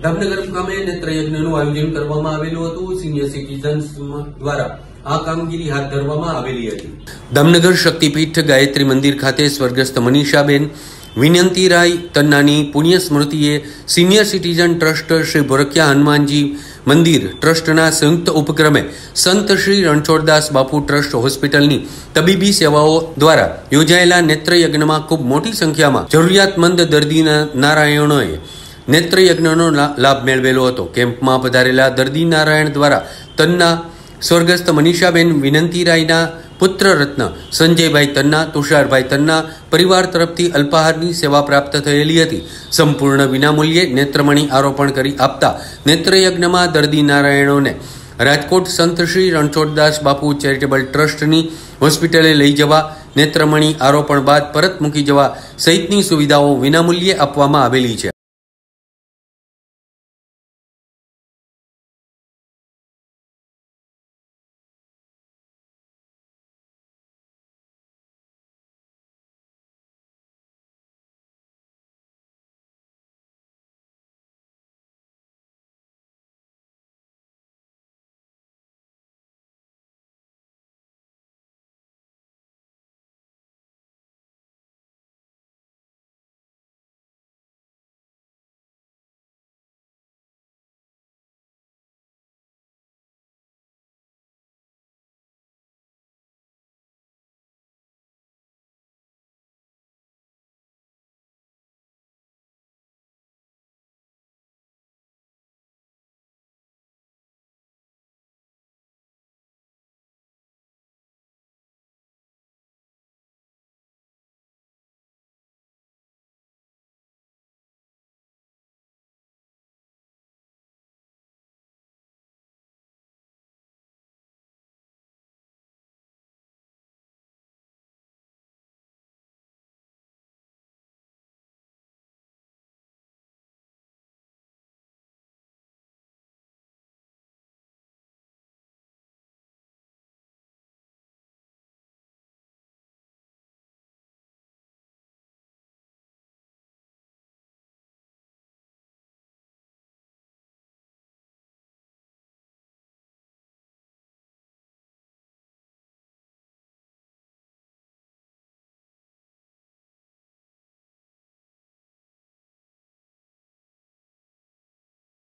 જામનગર મુકામે નેત્રયજ્ઞનું આયોજન કરવામાં આવેલું હતું. સિનિયર સિટીઝન્સ દ્વારા આ કામગીરી હાથ ધરવામાં આવેલી હતી. જામનગર શક્તિપીઠ ગાયત્રી મંદિર ખાતે સ્વર્ગસ્થ મનીષાબેન વિનંતીરાય તન્નાની પુણ્ય સ્મૃતિએ senior citizen trust Shri Bhorkiya Hanumanji મંદિર ટ્રસ્ટના સંયુક્ત ઉપક્રમે સંત શ્રી રણછોડદાસ બાપુ ટ્રસ્ટ હોસ્પિટલની તબીબી સેવાઓ દ્વારા યોજાયેલા નેત્રયજ્ઞમાં ખૂબ મોટી સંખ્યામાં જરૂરિયાતમંદ દર્દી નારાયણોએ નેત્રયજ્ઞનો લાભ મેળવેલો હતો. કેમ્પમાં પધારેલા દર્દી નારાયણ દ્વારા તન્ના સ્વર્ગસ્થ મનીષાબેન વિનંતીરાયના પુત્ર રત્ન સંજયભાઈ તન્ના, તુષારભાઈ તન્ના પરિવાર તરફથી અલ્પાહારની સેવા પ્રાપ્ત થયેલી હતી. સંપૂર્ણ વિનામૂલ્યે નેત્રમણી આરોપણ કરી આપતા નેત્રયજ્ઞમાં દર્દી નારાયણોને રાજકોટ સંત શ્રી રણછોડદાસ બાપુ ચેરિટેબલ ટ્રસ્ટની હોસ્પિટલે લઈ જવા, નેત્રમણી આરોપણ બાદ પરત મૂકી જવા સહિતની સુવિધાઓ વિનામૂલ્યે આપવામાં આવેલી છે.